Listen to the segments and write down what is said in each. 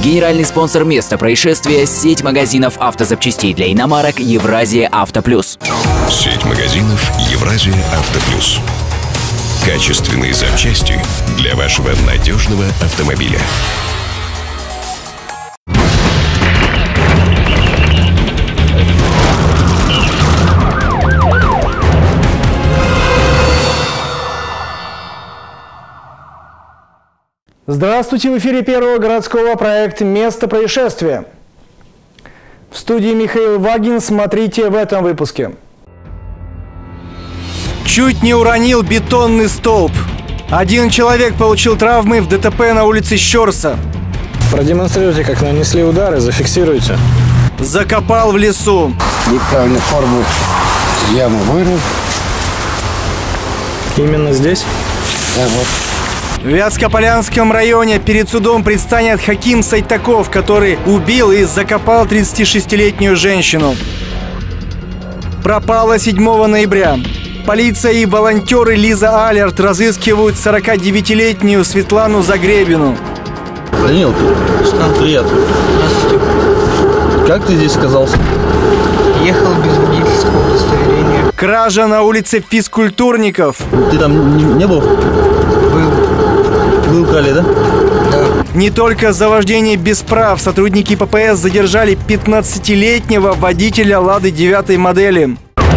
Генеральный спонсор места происшествия – сеть магазинов автозапчастей для иномарок «Евразия Авто Плюс». Сеть магазинов «Евразия Авто Плюс». Качественные запчасти для вашего надежного автомобиля. Здравствуйте! В эфире Первого городского проекта «Место происшествия». В студии Михаил Вагин. Смотрите в этом выпуске. Чуть не уронил бетонный столб. Один человек получил травмы в ДТП на улице Щорса. Продемонстрируйте, как нанесли удары, зафиксируйте. Закопал в лесу. Неправильной формы яму вырыл. Именно здесь? Да, вот. В Вятскополянском районе перед судом предстанет Хаким Сайтаков, который убил и закопал 36-летнюю женщину. Пропала 7 ноября. Полиция и волонтеры Лиза Алерт разыскивают 49-летнюю Светлану Загребину. Данил, что? Привет. Здравствуйте. Как ты здесь оказался? Ехал без водительского удостоверения. Кража на улице физкультурников. Ты там не был? Был крали, да? Да. Не только за вождение без прав сотрудники ППС задержали 15-летнего водителя «Лады» 9 модели.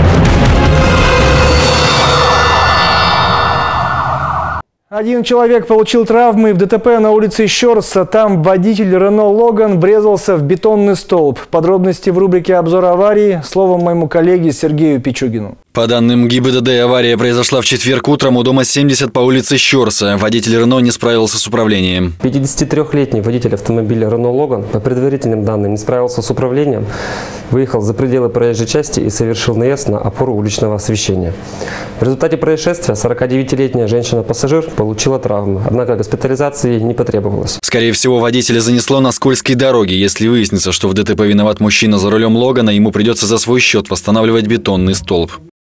Один человек получил травмы в ДТП на улице Щорса. Там водитель Рено Логан врезался в бетонный столб. Подробности в рубрике «Обзор аварии». Слово моему коллеге Сергею Пичугину. По данным ГИБДД, авария произошла в четверг утром у дома 70 по улице Щорса. Водитель Рено не справился с управлением. 53-летний водитель автомобиля Рено Логан по предварительным данным не справился с управлением, выехал за пределы проезжей части и совершил наезд на опору уличного освещения. В результате происшествия 49-летняя женщина-пассажир получила травмы, однако госпитализации не потребовалось. Скорее всего, водителя занесло на скользкой дороге. Если выяснится, что в ДТП виноват мужчина за рулем Логана, ему придется за свой счет восстанавливать бетонный столб.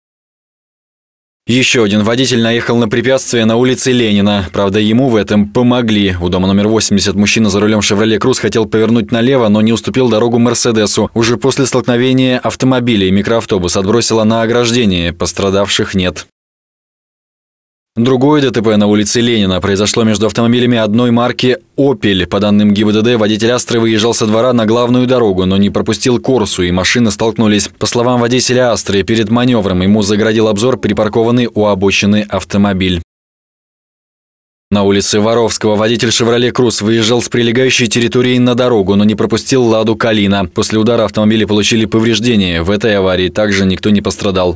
Еще один водитель наехал на препятствие на улице Ленина. Правда, ему в этом помогли. У дома номер 80 мужчина за рулем «Шевроле Круз» хотел повернуть налево, но не уступил дорогу «Мерседесу». Уже после столкновения автомобилей микроавтобус отбросило на ограждение. Пострадавших нет. Другое ДТП на улице Ленина произошло между автомобилями одной марки «Опель». По данным ГИБДД, водитель «Астры» выезжал со двора на главную дорогу, но не пропустил «Корсу», и машины столкнулись. По словам водителя «Астры», перед маневром ему загородил обзор припаркованный у обочины автомобиль. На улице Воровского водитель «Шевроле Круз» выезжал с прилегающей территории на дорогу, но не пропустил «Ладу Калина». После удара автомобили получили повреждения. В этой аварии также никто не пострадал.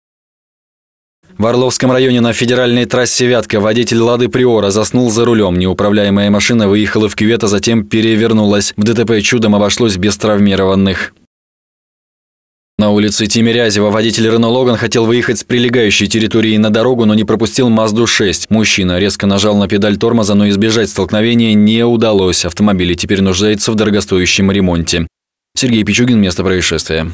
В Орловском районе на федеральной трассе Вятка водитель «Лады Приора» заснул за рулем. Неуправляемая машина выехала в кювет, а затем перевернулась. В ДТП чудом обошлось без травмированных. На улице Тимирязева водитель Рено Логан хотел выехать с прилегающей территории на дорогу, но не пропустил Мазду-6. Мужчина резко нажал на педаль тормоза, но избежать столкновения не удалось. Автомобиль теперь нуждается в дорогостоящем ремонте. Сергей Пичугин, место происшествия.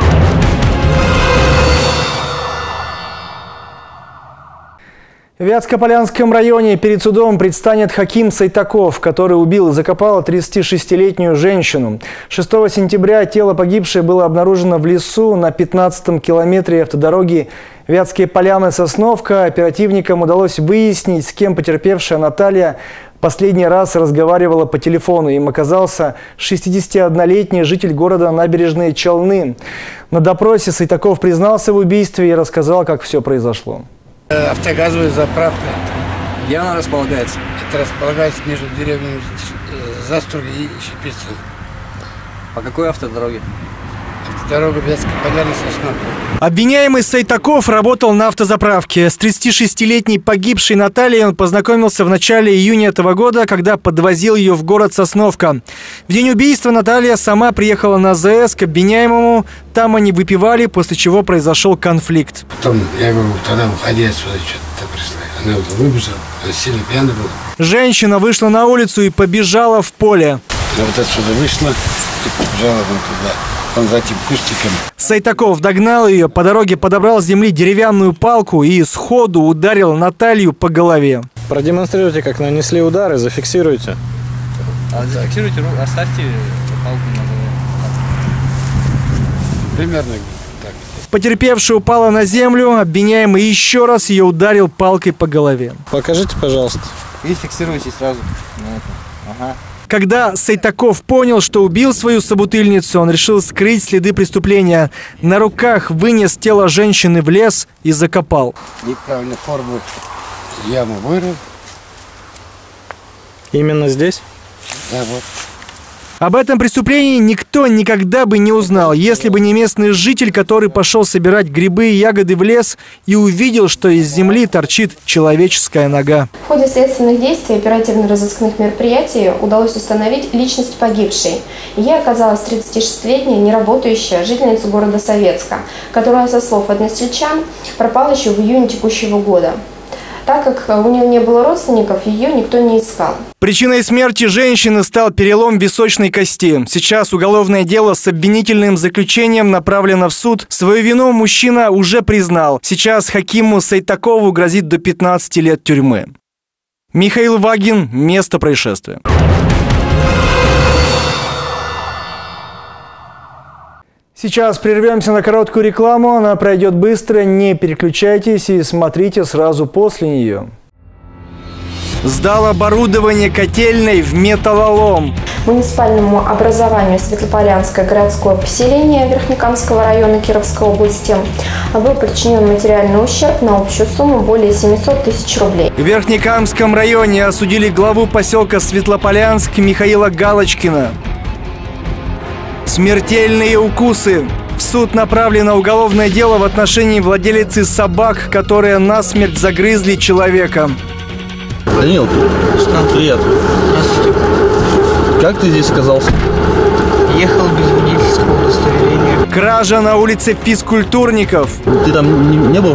В Вятскополянском районе перед судом предстанет Хаким Сайтаков, который убил и закопал 36-летнюю женщину. 6 сентября тело погибшей было обнаружено в лесу на 15-м километре автодороги Вятские Поляны-Сосновка. Оперативникам удалось выяснить, с кем потерпевшая Наталья последний раз разговаривала по телефону. Им оказался 61-летний житель города Набережные Челны. На допросе Сайтаков признался в убийстве и рассказал, как все произошло. Автогазовая заправка. Где она располагается? Это располагается между деревнями Заструги и Щепицын. По какой автодороге? Автодорога Вятскополяны-Сосновка. Обвиняемый Сайтаков работал на автозаправке. С 36-летней погибшей Натальей он познакомился в начале июня этого года, когда подвозил ее в город Сосновка. В день убийства Наталья сама приехала на АЗС к обвиняемому. Там они выпивали, после чего произошел конфликт. Потом, я говорю, тогда уходи отсюда, что-то пришла. Она вот выбежала, она сильно пьяна была. Женщина вышла на улицу и побежала в поле. Она вот отсюда вышла и побежала вон туда. Он за этим кустиком. Сайтаков догнал ее, по дороге подобрал с земли деревянную палку и сходу ударил Наталью по голове. Продемонстрируйте, как нанесли удары, зафиксируйте. Зафиксируйте руку, оставьте палку на голове. Примерно так. Потерпевшая упала на землю, обвиняемый еще раз ее ударил палкой по голове. Покажите, пожалуйста. И фиксируйте сразу. Ага. Когда Сайтаков понял, что убил свою собутыльницу, он решил скрыть следы преступления. На руках вынес тело женщины в лес и закопал. Неправильной формы яму вырыл. Именно здесь? Да, вот. Об этом преступлении никто никогда бы не узнал, если бы не местный житель, который пошел собирать грибы и ягоды в лес и увидел, что из земли торчит человеческая нога. В ходе следственных действий и оперативно-розыскных мероприятий удалось установить личность погибшей. Ей оказалась 36-летняя неработающая жительница города Советска, которая, со слов односельчан, пропала еще в июне текущего года. Так как у нее не было родственников, ее никто не искал. Причиной смерти женщины стал перелом височной кости. Сейчас уголовное дело с обвинительным заключением направлено в суд. Свою вину мужчина уже признал. Сейчас Хакиму Сайтакову грозит до 15 лет тюрьмы. Михаил Вагин. Место происшествия. Сейчас прервемся на короткую рекламу. Она пройдет быстро. Не переключайтесь и смотрите сразу после нее. Сдал оборудование котельной в металлолом. Муниципальному образованию Светлополянское городское поселение Верхнекамского района Кировской области был причинен материальный ущерб на общую сумму более 700 тысяч рублей. В Верхнекамском районе осудили главу поселка Светлополянск Михаила Галочкина. Смертельные укусы. В суд направлено уголовное дело в отношении владелицы собак, которые насмерть загрызли человека. Данил, что? Привет. Здравствуйте. Как ты здесь оказался? Ехал без водительского удостоверения. Кража на улице физкультурников. Ты там не был?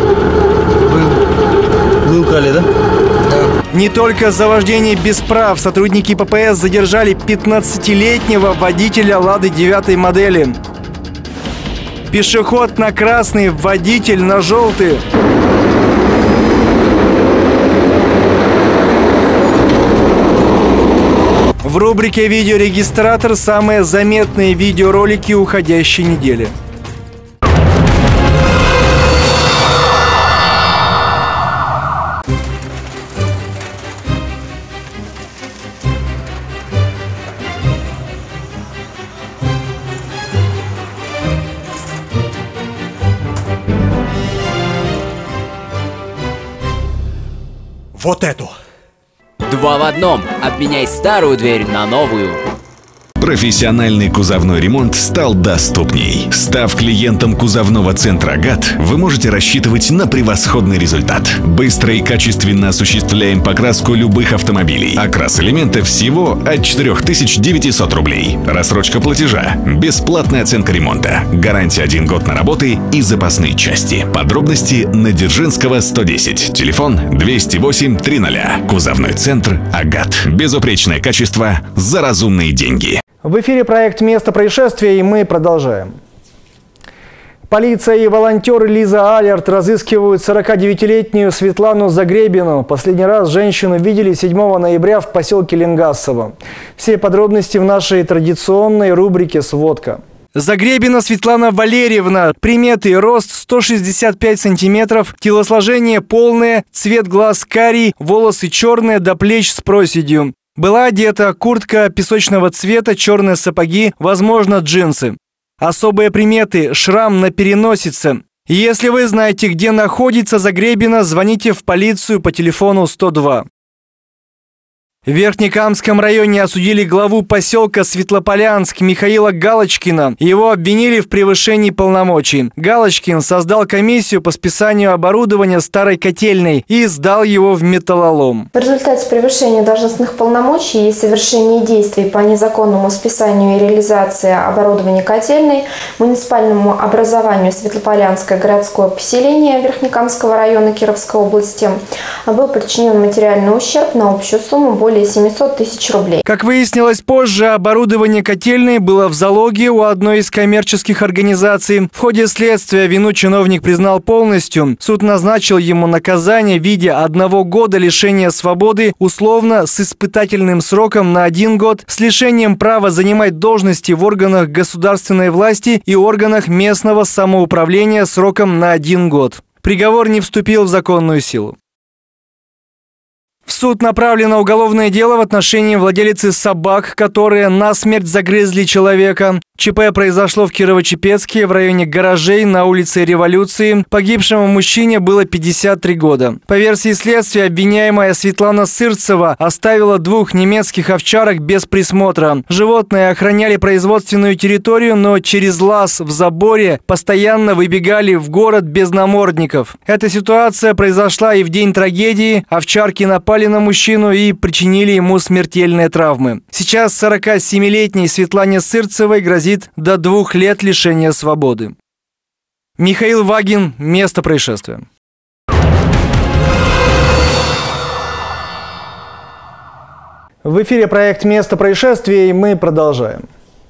Был. Был в Кале, да? Да. Не только за вождение без прав. Сотрудники ППС задержали 15-летнего водителя «Лады» 9 модели. Пешеход на красный, водитель на желтый. В рубрике «Видеорегистратор» самые заметные видеоролики уходящей недели. Вот эту. 2 в одном. Обменяй старую дверь на новую. Профессиональный кузовной ремонт стал доступней. Став клиентом кузовного центра «АГАТ», вы можете рассчитывать на превосходный результат. Быстро и качественно осуществляем покраску любых автомобилей. Окрас элемента всего от 4900 рублей. Рассрочка платежа. Бесплатная оценка ремонта. Гарантия 1 год на работы и запасные части. Подробности на Дзержинского, 110. Телефон 208 300. Кузовной центр «АГАТ». Безупречное качество за разумные деньги. В эфире проект «Место происшествия», и мы продолжаем. Полиция и волонтеры Лиза Алерт разыскивают 49-летнюю Светлану Загребину. Последний раз женщину видели 7 ноября в поселке Ленгасово. Все подробности в нашей традиционной рубрике «Сводка». Загребина Светлана Валерьевна. Приметы: рост 165 сантиметров, телосложение полное, цвет глаз карий, волосы черные до плеч с проседью. Была одета: куртка песочного цвета, черные сапоги, возможно, джинсы. Особые приметы: шрам на переносице. Если вы знаете, где находится Загребина, звоните в полицию по телефону 102. В Верхнекамском районе осудили главу поселка Светлополянск Михаила Галочкина. Его обвинили в превышении полномочий. Галочкин создал комиссию по списанию оборудования старой котельной и сдал его в металлолом. В результате превышения должностных полномочий и совершения действий по незаконному списанию и реализации оборудования котельной муниципальному образованию Светлополянское городское поселение Верхнекамского района Кировской области был причинен материальный ущерб на общую сумму более более 700 тысяч рублей. Как выяснилось позже, оборудование котельной было в залоге у одной из коммерческих организаций. В ходе следствия вину чиновник признал полностью. Суд назначил ему наказание в виде 1 года лишения свободы условно с испытательным сроком на 1 год, с лишением права занимать должности в органах государственной власти и органах местного самоуправления сроком на 1 год. Приговор не вступил в законную силу. В суд направлено уголовное дело в отношении владелицы собак, которые насмерть загрызли человека. ЧП произошло в Кирово-Чепецке в районе гаражей на улице Революции. Погибшему мужчине было 53 года. По версии следствия, обвиняемая Светлана Сырцева оставила 2 немецких овчарок без присмотра. Животные охраняли производственную территорию, но через лаз в заборе постоянно выбегали в город без намордников. Эта ситуация произошла и в день трагедии. Овчарки напали на мужчину и причинили ему смертельные травмы. Сейчас 47-летней Светлане Сырцевой грозит до 2 лет лишения свободы. Михаил Вагин. Место происшествия. В эфире проект «Место происшествия», и мы продолжаем.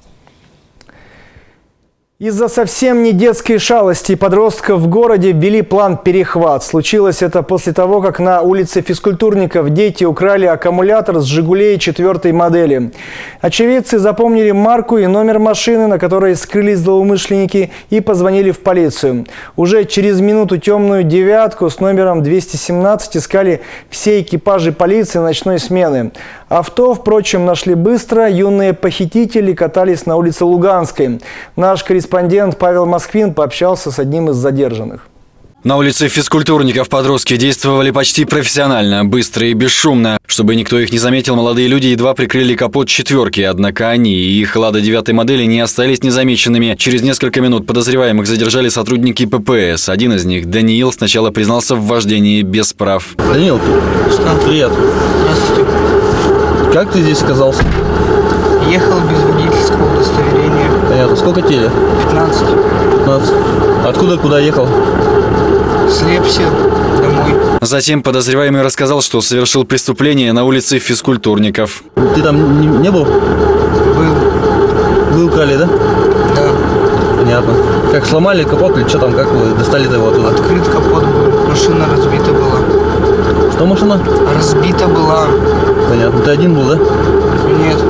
Из-за совсем не детской шалости подростков в городе ввели план «Перехват». Случилось это после того, как на улице Физкультурников дети украли аккумулятор с «Жигулей» 4-й модели. Очевидцы запомнили марку и номер машины, на которой скрылись злоумышленники, и позвонили в полицию. Уже через минуту темную «девятку» с номером 217 искали все экипажи полиции ночной смены. Авто, впрочем, нашли быстро. Юные похитители катались на улице Луганской. Наш корреспондент Павел Москвин пообщался с одним из задержанных. На улице Физкультурников подростки действовали почти профессионально, быстро и бесшумно. Чтобы никто их не заметил, молодые люди едва прикрыли капот 4-ки, однако они и их «Лада» 9-й модели не остались незамеченными. Через несколько минут подозреваемых задержали сотрудники ППС. Один из них, Даниил, сначала признался в вождении без прав. Даниил, что? Привет. Здравствуйте. Как ты здесь оказался? Ехал без водительского удостоверения. Понятно. Сколько тебе? 15. 15. Откуда, куда ехал? С Лепси домой. Затем подозреваемый рассказал, что совершил преступление на улице Физкультурников. Ты там не был? Был. Вы украли, да? Да. Понятно. Как сломали капот или что там, как вы достали-то его оттуда? Открыт капот был, машина разбита была. Что машина? Разбита была. Понятно. Ты один был, да? Нет.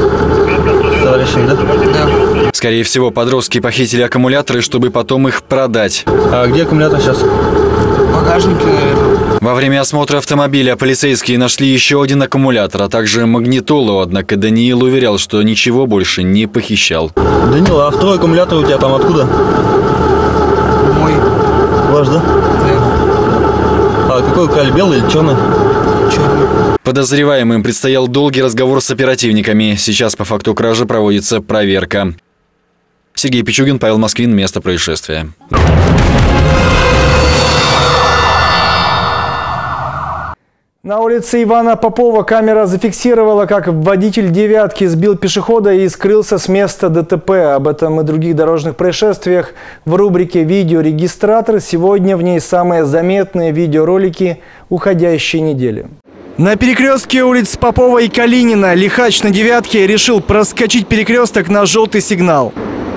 С товарищами, да? Да. Скорее всего, подростки похитили аккумуляторы, чтобы потом их продать. А где аккумулятор сейчас? В багажнике, наверное. Во время осмотра автомобиля полицейские нашли еще один аккумулятор, а также магнитолу, однако Даниил уверял, что ничего больше не похищал. Данил, а второй аккумулятор у тебя там откуда? Мой. Ваш, да? Да. А какой украли, белый или черный? Черный. Подозреваемым предстоял долгий разговор с оперативниками. Сейчас по факту кражи проводится проверка. Сергей Пичугин, Павел Москвин. Место происшествия. На улице Ивана Попова камера зафиксировала, как водитель «девятки» сбил пешехода и скрылся с места ДТП. Об этом и других дорожных происшествиях в рубрике «Видеорегистратор». Сегодня в ней самые заметные видеоролики уходящей недели. На перекрестке улиц Попова и Калинина лихач на «девятке» решил проскочить перекресток на желтый сигнал.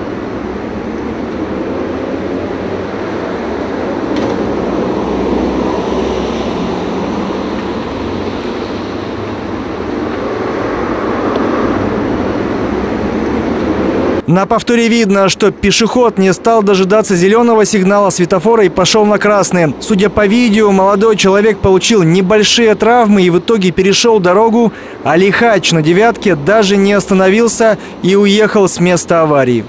На повторе видно, что пешеход не стал дожидаться зеленого сигнала светофора и пошел на красный. Судя по видео, молодой человек получил небольшие травмы и в итоге перешел дорогу, а лихач на «девятке» даже не остановился и уехал с места аварии.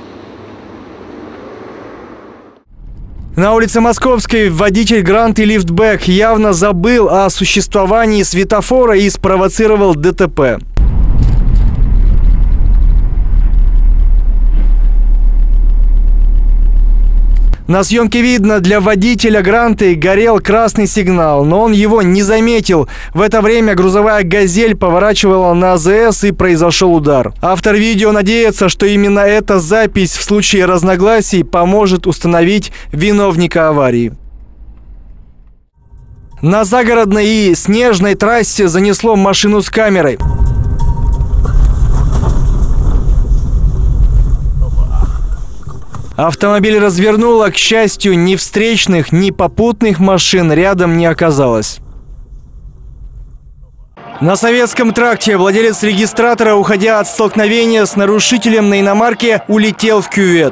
На улице Московской водитель «Грант» и лифтбэк явно забыл о существовании светофора и спровоцировал ДТП. На съемке видно, для водителя «Гранты» горел красный сигнал, но он его не заметил. В это время грузовая «Газель» поворачивала на АЗС и произошел удар. Автор видео надеется, что именно эта запись в случае разногласий поможет установить виновника аварии. На загородной и снежной трассе занесло машину с камерой. Автомобиль развернуло, к счастью, ни встречных, ни попутных машин рядом не оказалось. На Советском тракте владелец регистратора, уходя от столкновения с нарушителем на иномарке, улетел в кювет.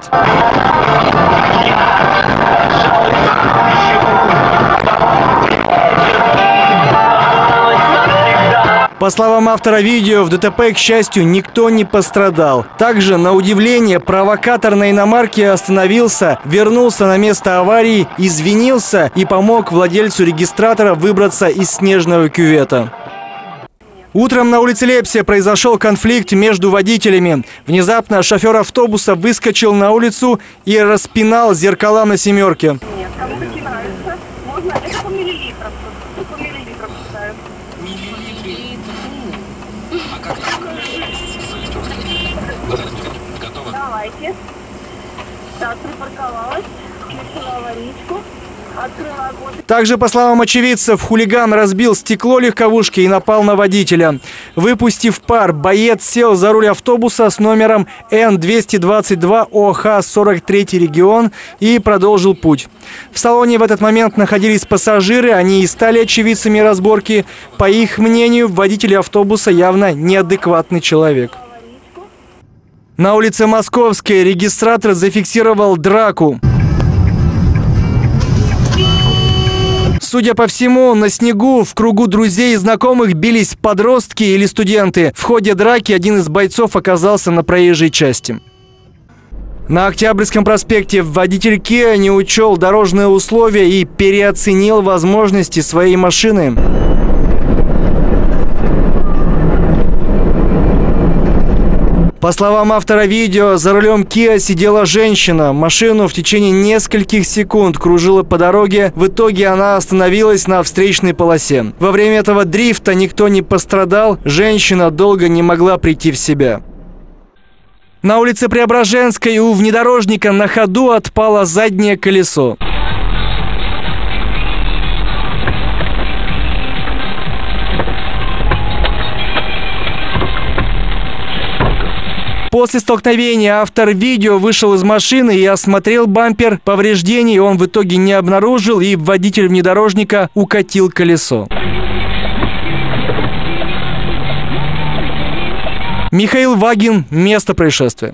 По словам автора видео, в ДТП, к счастью, никто не пострадал. Также, на удивление, провокатор на иномарке остановился, вернулся на место аварии, извинился и помог владельцу регистратора выбраться из снежного кювета. Утром на улице Лепсия произошел конфликт между водителями. Внезапно шофер автобуса выскочил на улицу и распинал зеркала на «семерке». Давайте. Так, припарковалась, включила аварийку, открыла огонь. Также, по словам очевидцев, хулиган разбил стекло легковушки и напал на водителя. Выпустив пар, боец сел за руль автобуса с номером Н-222 ОХ-43 регион и продолжил путь. В салоне в этот момент находились пассажиры, они и стали очевидцами разборки. По их мнению, водитель автобуса явно неадекватный человек. На улице Московской регистратор зафиксировал драку. Судя по всему, на снегу в кругу друзей и знакомых бились подростки или студенты. В ходе драки один из бойцов оказался на проезжей части. На Октябрьском проспекте водитель Kia не учел дорожные условия и переоценил возможности своей машины. По словам автора видео, за рулем Kia сидела женщина. Машину в течение нескольких секунд кружила по дороге. В итоге она остановилась на встречной полосе. Во время этого дрифта никто не пострадал. Женщина долго не могла прийти в себя. На улице Преображенской у внедорожника на ходу отпало заднее колесо. После столкновения автор видео вышел из машины и осмотрел бампер. Повреждений он в итоге не обнаружил, и водитель внедорожника укатил колесо. Михаил Вагин. Место происшествия.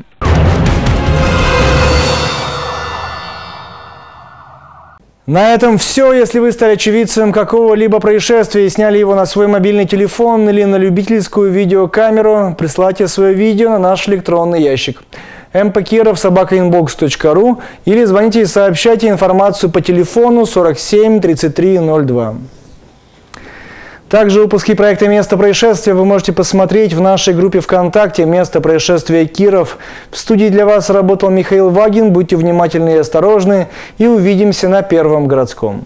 На этом все. Если вы стали очевидцем какого-либо происшествия и сняли его на свой мобильный телефон или на любительскую видеокамеру, присылайте свое видео на наш электронный ящик mpkirov@inbox.ru или звоните и сообщайте информацию по телефону 47 33 02. Также выпуски проекта «Место происшествия» вы можете посмотреть в нашей группе ВКонтакте «Место происшествия Киров». В студии для вас работал Михаил Вагин. Будьте внимательны и осторожны. И увидимся на Первом городском.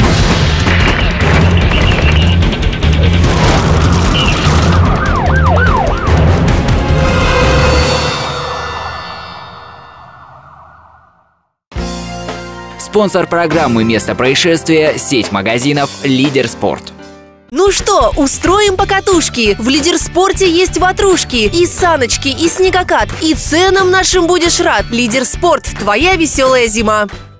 Спонсор программы «Место происшествия» – сеть магазинов «Лидер Спорт». Ну что, устроим покатушки? В Лидерспорте есть ватрушки, и саночки, и снегокат, и ценам нашим будешь рад. Лидерспорт – твоя веселая зима.